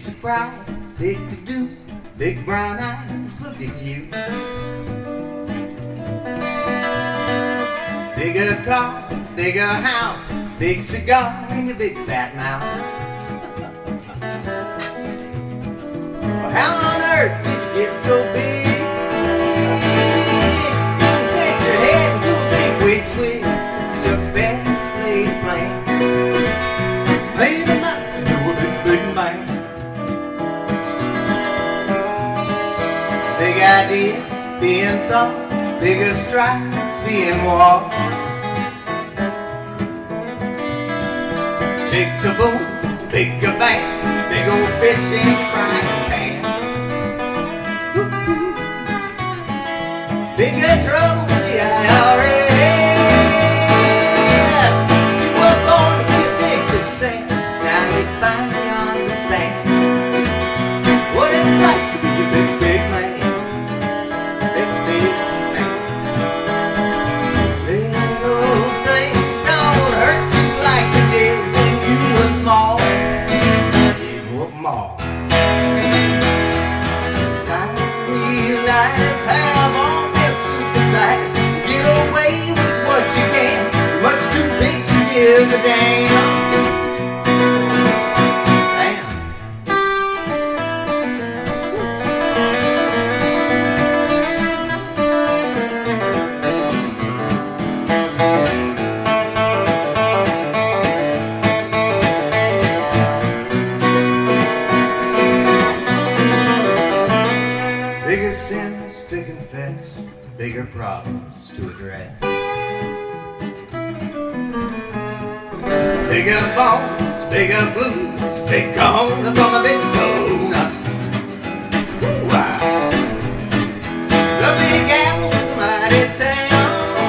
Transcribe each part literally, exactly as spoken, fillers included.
surprise, big to do, big brown eyes look at you. Bigger car, bigger house, big cigar in your big fat mouth. Well, how on earth did you get so big? You fit your head into a big wig twist. It's your best laid plan. Made a mouse into a big, big man. Big ideas being thought, bigger strides being walked. Big kaboom, big kabam, big old fish in your frying pan. Bigger trouble with the I R S. You were born to be a big success. Now you finally understand what it's like to be a big, big man. Big, big man. Little things don't hurt you like they did when you were small. You were small. Tiny lives have all been supersized. Get away with what you can. Much too big to give a damn. Bigger sins to confess, bigger problems to address. Bigger bones, bigger blues, big cojones on the big donut. Wow. The Big Apple is a mighty town,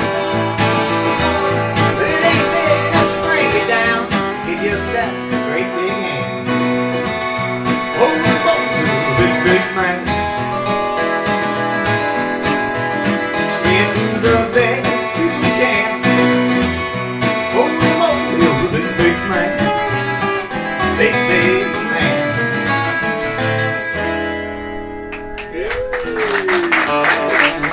but it ain't big enough to break it down. Give yourself a great big hand. Oh, oh, big, big man. The best you can. Holy moly, you're a big, big man. Big, big man. Yeah.